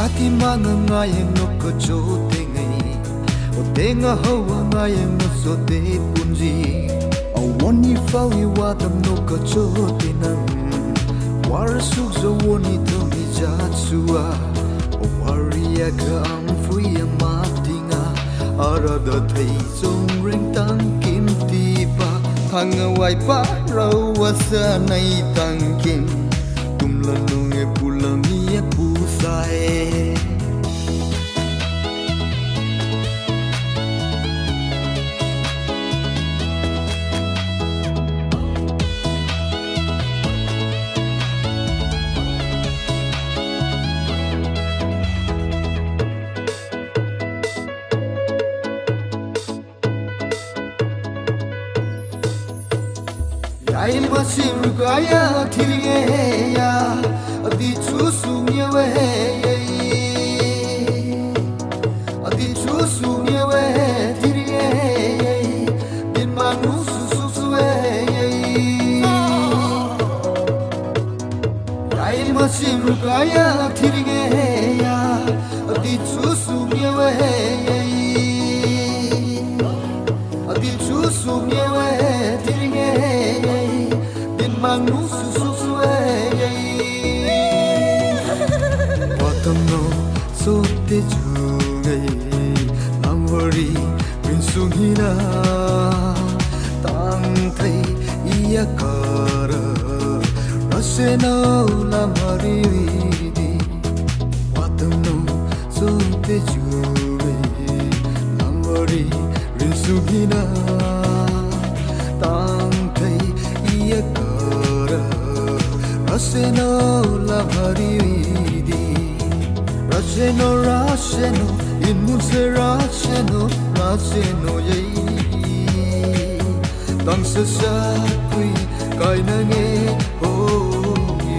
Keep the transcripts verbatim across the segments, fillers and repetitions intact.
Jati manga ngayeng no kocho tengai O tenga hawa ngayeng no so te punji Awani fawi watam no kocho tenang War suk zo woni tomi jatsua O waria ka ang fuya matinga Arada thai zong ring tang kim tipa Hanga wai pa rawa sa nai tang kim Tumla nunge pulami e pusai Yail masim rukaya thirge ya adi chusumye we adi chusumye we thirge din manu susue Yail masim rukaya thirge ya adi chusumye we adi chusumye we thirge Manu susue Watam no so te jungai Langwari prinsungina Tang thai iya kara Rase no lamari vidi Watam no so te jungai Langwari prinsungina Tang thai iya kara Raseno la varidi Raseno raseno in munse raseno raseno ye Tang sa sa kui kai na nge hogi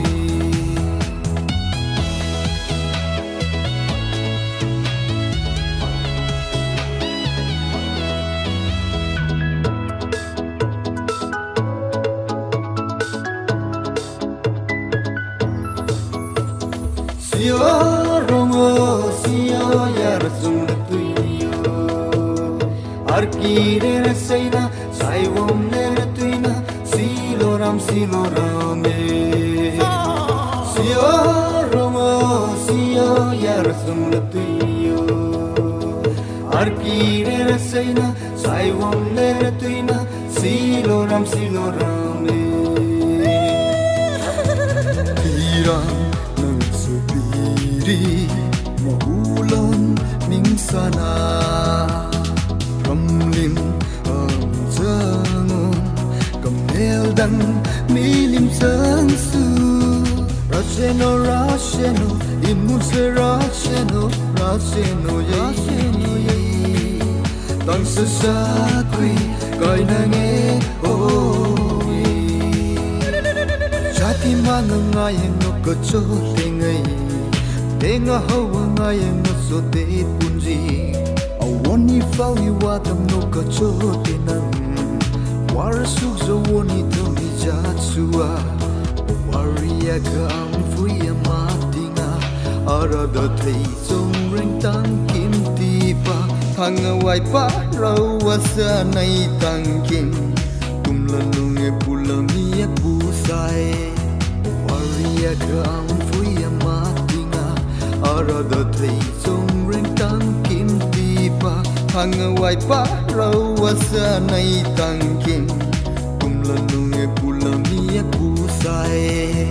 Sio rongo sio yar sumna tuyo Arkire resaina saivom nere tuina Silo ram silo rame Sio rongo sio yar sumna tuyo Arkire resaina saivom nere tuina Silo ram silo rame Tiram Diri mahulan mingsana Ramlim ang zangon Kamel dan milim sangsu Raseno raseno imun se raseno Raseno ye Tang sesakui kai nange oi Jati mangangayang no kocho tengai Tenga hawa ngayang no so te punji Awani fawi watam no kocho tenang War suk zo woni tomi jatsua Waria ka ang fuya matinga Arada thai zong ring tang kim tipa Hanga wai pa rawa sa nai tang kim Tumla nunge pulami e pusai Waria ka ang fuya matinga Arada thai zong ring tang kim tipa Hanga wai pa rawa sa nai tang kim Tumla nunge pulami e pusai